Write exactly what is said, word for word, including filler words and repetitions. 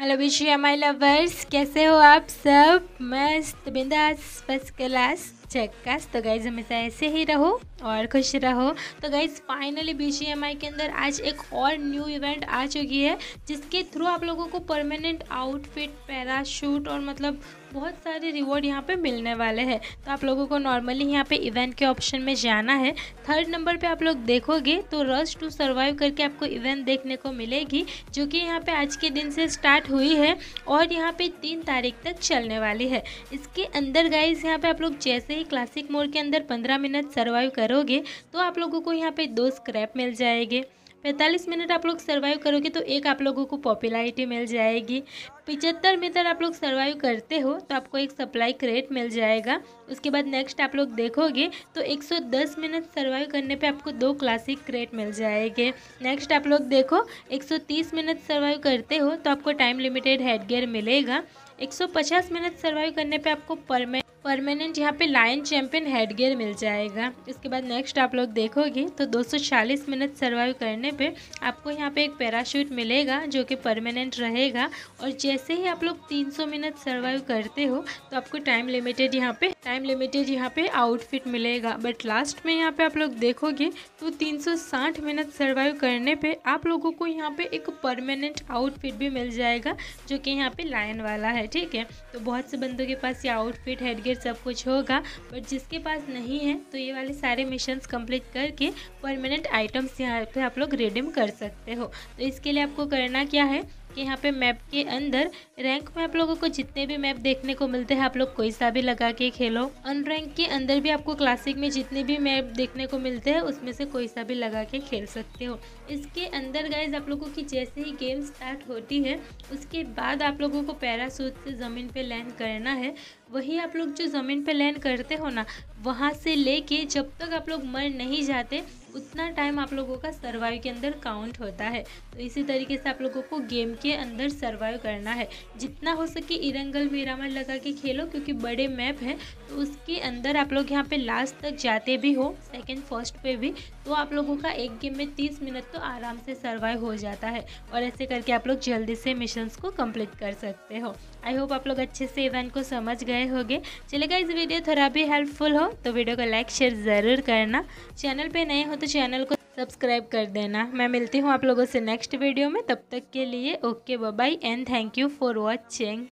Hello Vishu my lovers, कैसे हो आप सब? मस्त बिंदास फर्स्ट क्लास झक्कास। तो गाइज हमेशा ऐसे ही रहो और खुश रहो। तो गाइज फाइनली बीजीएमआई के अंदर आज एक और न्यू इवेंट आ चुकी है, जिसके थ्रू आप लोगों को परमानेंट आउटफिट, पैराशूट और मतलब बहुत सारे रिवॉर्ड यहाँ पे मिलने वाले हैं। तो आप लोगों को नॉर्मली यहाँ पे इवेंट के ऑप्शन में जाना है। थर्ड नंबर पे आप लोग देखोगे तो रश टू सर्वाइव करके आपको इवेंट देखने को मिलेगी, जो कि यहाँ पे आज के दिन से स्टार्ट हुई है और यहाँ पे तीन तारीख तक चलने वाली है। इसके अंदर गाइज यहाँ पे आप लोग जैसे ही क्लासिक मोड के अंदर पंद्रह मिनट सर्वाइव करोगे तो आप लोगों को यहाँ पे दो स्क्रैप मिल जाएंगे। पैंतालीस मिनट आप लोग सर्वाइव करोगे तो एक आप लोगों को पॉपुलैरिटी मिल जाएगी। पिचहत्तर मिनट आप लोग सर्वाइव करते हो तो आपको एक सप्लाई क्रेट मिल जाएगा। उसके बाद नेक्स्ट आप लोग देखोगे तो एक सौ दस मिनट सर्वाइव करने पे आपको दो क्लासिक क्रेट मिल जाएंगे। नेक्स्ट आप लोग देखो एक सौ तीस मिनट सर्वाइव करते हो तो आपको टाइम लिमिटेड हेडगियर मिलेगा। एक सौ पचास मिनट सर्वाइव करने पे आपको परमानेंट परमानेंट यहाँ पे लायन चैंपियन हेडगियर मिल जाएगा। इसके बाद नेक्स्ट आप लोग देखोगे तो दो सौ चालीस मिनट सर्वाइव करने पे आपको यहाँ पे एक पैराशूट मिलेगा, जो कि परमानेंट रहेगा। और जैसे ही आप लोग तीन सौ मिनट सर्वाइव करते हो तो आपको टाइम लिमिटेड यहाँ पे टाइम लिमिटेड यहाँ पे आउटफिट मिलेगा। बट लास्ट में यहाँ पे आप लोग देखोगे तो तीन सौ साठ मिनट सर्वाइव करने पे आप लोगों को यहाँ पे एक परमानेंट आउटफिट भी मिल जाएगा, जो कि यहाँ पे लायन वाला है। ठीक है, तो बहुत से बंदों के पास ये आउटफिट, हेडगियर सब कुछ होगा, बट जिसके पास नहीं है तो ये वाले सारे मिशंस कंप्लीट करके परमानेंट आइटम्स यहाँ पे आप लोग रिडीम कर सकते हो। तो इसके लिए आपको करना क्या है कि यहाँ पे मैप के अंदर रैंक में आप लोगों को जितने भी मैप देखने को मिलते हैं आप लोग कोई सा भी लगा के खेलो। अन रैंक के अंदर भी आपको क्लासिक में जितने भी मैप देखने को मिलते हैं उसमें से कोई सा भी लगा के खेल सकते हो। इसके अंदर गाइज आप लोगों की जैसे ही गेम स्टार्ट होती है उसके बाद आप लोगों को पैराशूट से ज़मीन पे लैंड करना है। वही आप लोग जो ज़मीन पे लैंड करते हो ना, वहाँ से लेके जब तक आप लोग मर नहीं जाते उतना टाइम आप लोगों का सर्वाइव के अंदर काउंट होता है। तो इसी तरीके से आप लोगों को गेम के अंदर सर्वाइव करना है। जितना हो सके इरंगल मिरामर लगा के खेलो, क्योंकि बड़े मैप है तो उसके अंदर आप लोग यहाँ पे लास्ट तक जाते भी हो, सेकंड फर्स्ट पे भी, तो आप लोगों का एक गेम में तीस मिनट तो आराम से सर्वाइव हो जाता है। और ऐसे करके आप लोग जल्दी से मिशंस को कंप्लीट कर सकते हो। आई होप आप लोग अच्छे से इवेंट को समझ गए होंगे। चलेगा, इस वीडियो थोड़ा भी हेल्पफुल हो तो वीडियो को लाइक शेयर ज़रूर करना। चैनल पे नए हो तो चैनल को सब्सक्राइब कर देना। मैं मिलती हूँ आप लोगों से नेक्स्ट वीडियो में, तब तक के लिए okay bye bye and thank you for watching.